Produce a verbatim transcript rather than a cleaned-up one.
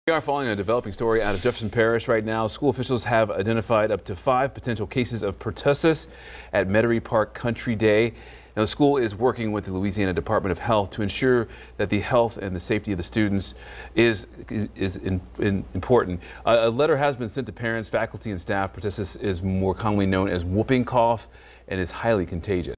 We are following a developing story out of Jefferson Parish right now. School officials have identified up to five potential cases of pertussis at Metairie Park Country Day. Now, the school is working with the Louisiana Department of Health to ensure that the health and the safety of the students is is in, in important. Uh, a letter has been sent to parents, faculty, and staff. Pertussis is more commonly known as whooping cough and is highly contagious.